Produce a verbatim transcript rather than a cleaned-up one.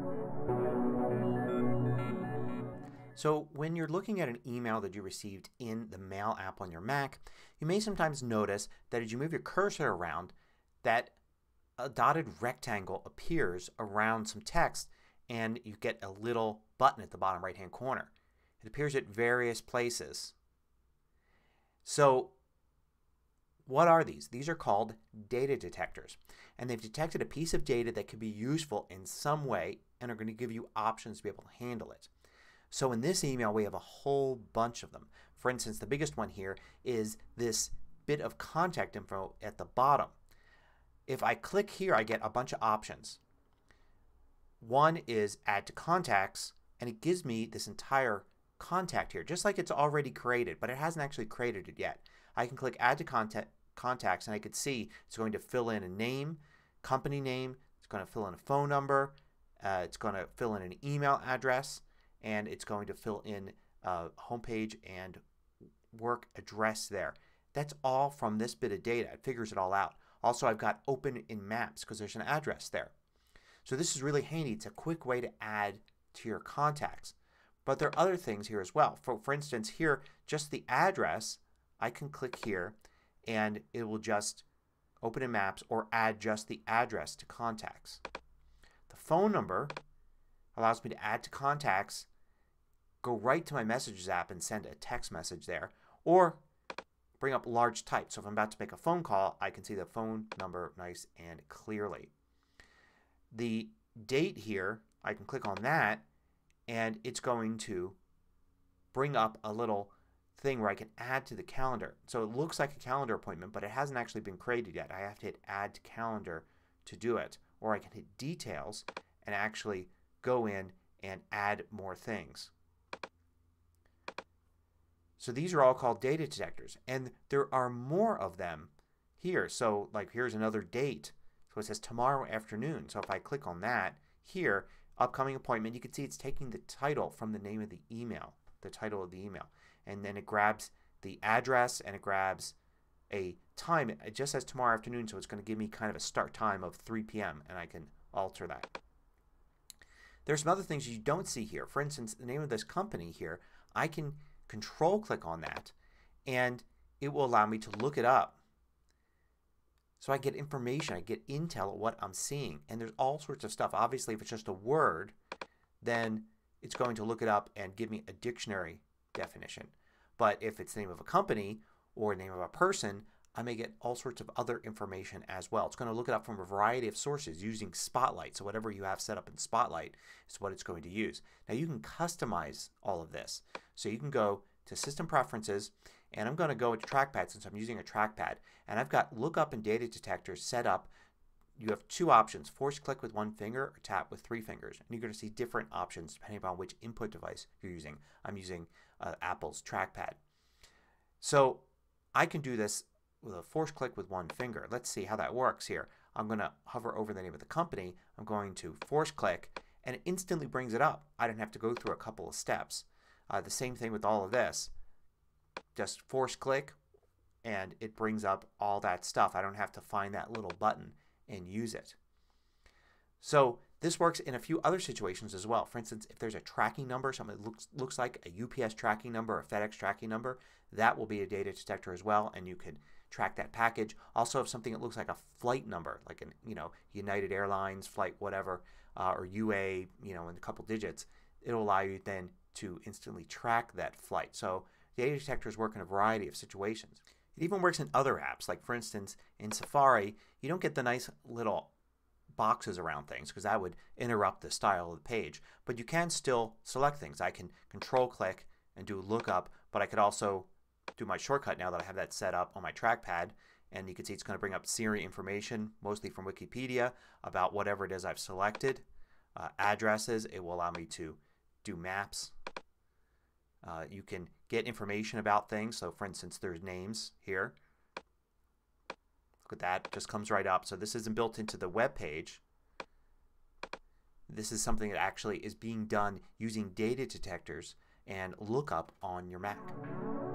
So when you're looking at an email that you received in the Mail app on your Mac, you may sometimes notice that as you move your cursor around that a dotted rectangle appears around some text and you get a little button at the bottom right hand corner. It appears at various places. So what are these? These are called data detectors, and they've detected a piece of data that could be useful in some way and are going to give you options to be able to handle it. So in this email we have a whole bunch of them. For instance, the biggest one here is this bit of contact info at the bottom. If I click here I get a bunch of options. One is add to contacts, and it gives me this entire contact here just like it's already created, but it hasn't actually created it yet. I can click add to contact, contacts and I could see it's going to fill in a name, company name, it's going to fill in a phone number, uh, it's going to fill in an email address, and it's going to fill in a homepage and work address there. That's all from this bit of data. It figures it all out. Also I've got open in maps because there's an address there. So this is really handy. It's a quick way to add to your contacts. But there are other things here as well. For, for instance here, just the address, I can click here and it will just open in maps or add just the address to contacts. The phone number allows me to add to contacts, go right to my Messages app and send a text message there, or bring up large type. So if I'm about to make a phone call I can see the phone number nice and clearly. The date here, I can click on that and it's going to bring up a little thing where I can add to the calendar. So it looks like a calendar appointment but it hasn't actually been created yet. I have to hit add to calendar to do it. Or I can hit details and actually go in and add more things. So these are all called data detectors, and there are more of them here. So like here's another date. So it says tomorrow afternoon. So if I click on that here, upcoming appointment, you can see it's taking the title from the name of the email, the title of the email. And then it grabs the address and it grabs a time. It just says tomorrow afternoon, so it's going to give me kind of a start time of three P M and I can alter that. There's some other things you don't see here. For instance, the name of this company here, I can control click on that and it will allow me to look it up. So I get information, I get intel of what I'm seeing, and there's all sorts of stuff. Obviously if it's just a word then it's going to look it up and give me a dictionary definition. But if it's the name of a company or the name of a person, I may get all sorts of other information as well. It's going to look it up from a variety of sources using Spotlight. So whatever you have set up in Spotlight is what it's going to use. Now you can customize all of this. So you can go to System Preferences, and I'm going to go to Trackpad since I'm using a trackpad. And I've got Lookup and Data Detectors set up. You have two options, force click with one finger or tap with three fingers. And you're going to see different options depending upon which input device you're using. I'm using uh, Apple's trackpad. So I can do this with a force click with one finger. Let's see how that works here. I'm going to hover over the name of the company. I'm going to force click and it instantly brings it up. I didn't have to go through a couple of steps. Uh, the same thing with all of this. Just force click and it brings up all that stuff. I don't have to find that little button and use it. So this works in a few other situations as well. For instance, if there's a tracking number, something that looks, looks like a U P S tracking number, a FedEx tracking number, that will be a data detector as well, and you can track that package. Also if something that looks like a flight number, like an you know United Airlines flight whatever, uh, or U A, you know, in a couple digits, it will allow you then to instantly track that flight. So data detectors work in a variety of situations. It even works in other apps. Like for instance in Safari you don't get the nice little boxes around things because that would interrupt the style of the page. But you can still select things. I can control click and do lookup, but I could also do my shortcut now that I have that set up on my trackpad, and you can see it's going to bring up Siri information mostly from Wikipedia about whatever it is I've selected. Uh, addresses, it will allow me to do maps. Uh, you can get information about things. So for instance there's names here. Look at that, just comes right up. So this isn't built into the web page. This is something that actually is being done using data detectors and lookup on your Mac.